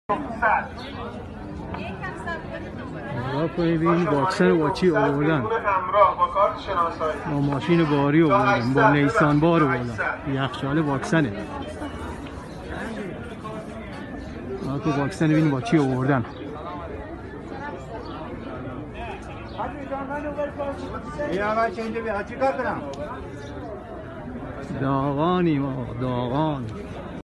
نگاه کنید این واکسن با چی آوردن؟ با ماشین باری آوردن، با نیسان بار آوردن، یخچال واکسنه. تو واکسن ببینید با چی آوردن. داغانی ما داغان.